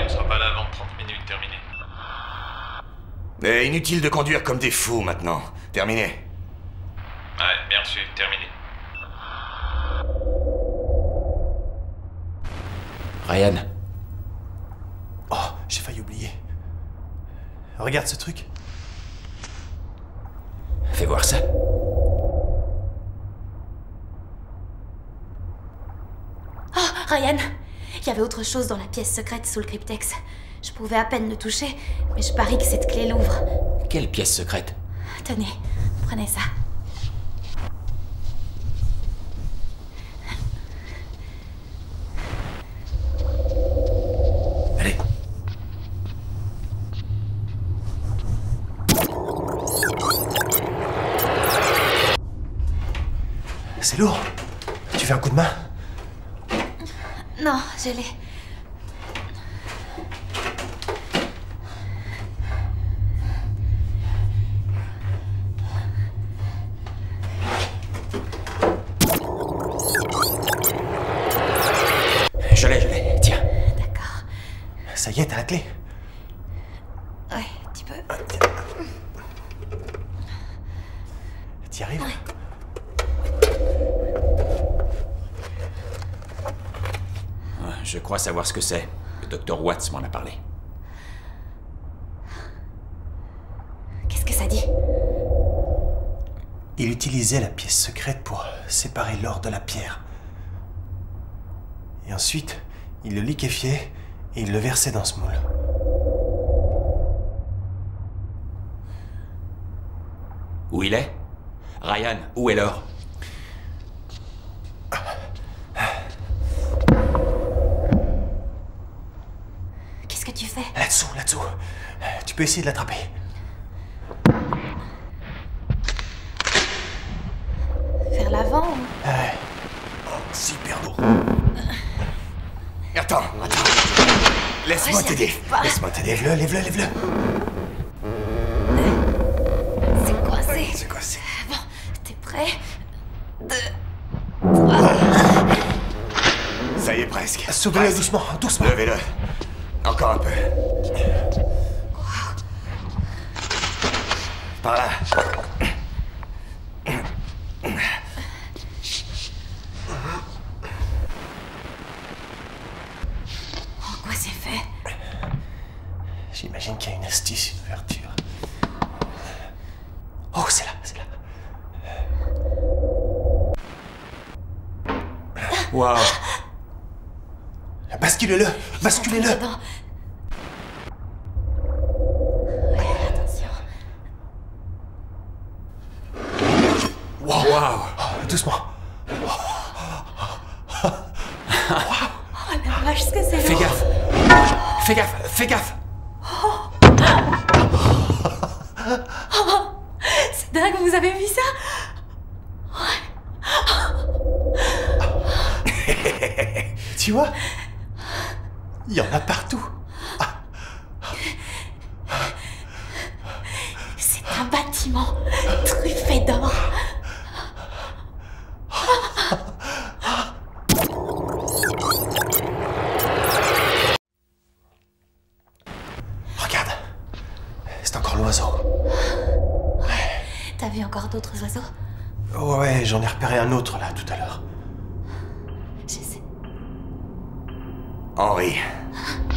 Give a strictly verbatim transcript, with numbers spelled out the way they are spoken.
on sera pas là avant trente minutes, terminé. Mais inutile de conduire comme des fous maintenant. Terminé. Ouais, bien reçu, terminé. Ryan. Oh, j'ai failli oublier. Regarde ce truc. Fais voir ça. Oh, Ryan, il y avait autre chose dans la pièce secrète sous le cryptex. Je pouvais à peine le toucher, mais je parie que cette clé l'ouvre. Quelle pièce secrète? Tenez, prenez ça. Allez. C'est lourd. Tu fais un coup de main? Non, je l'ai. Je l'ai, je l'ai. Tiens. D'accord. Ça y est, t'as la clé. Ouais, tu peux. Ah, tiens. T'y arrives? Ouais. Je crois savoir ce que c'est. Le docteur Watts m'en a parlé. Qu'est-ce que ça dit? Il utilisait la pièce secrète pour séparer l'or de la pierre. Et ensuite, il le liquéfiait et il le versait dans ce moule. Où il est? Ryan, où est l'or? Qu'est-ce que tu fais? Là-dessous, là-dessous. Tu peux essayer de l'attraper. Vers l'avant ou... Ouais. Oh, super lourd. Attends, attends. Laisse-moi Oh, t'aider. j'arrive pas. Laisse-moi t'aider. Lève-le, lève-le, lève-le. C'est coincé. C'est quoi, c'est... Bon, t'es prêt? Deux... Ça y est, presque. Soulevez-le Presque. doucement, doucement. Levez-le. Encore un peu. Par là. En quoi c'est fait? J'imagine qu'il y a une astuce, une ouverture. Oh, c'est là, c'est là. Waouh. Basculez-le, basculez-le. Dedans. Ouais, attention. Wow. Waouh. Oh, doucement. Oh la vache, ce que c'est Fais lourd. gaffe. Fais gaffe, fais gaffe. C'est dingue, vous avez vu ça? Tu vois? Il y en a partout. C'est un bâtiment truffé d'or. Regarde. C'est encore l'oiseau. T'as vu encore d'autres oiseaux? Ouais, j'en ai repéré un autre là tout à l'heure. Je sais. Henri.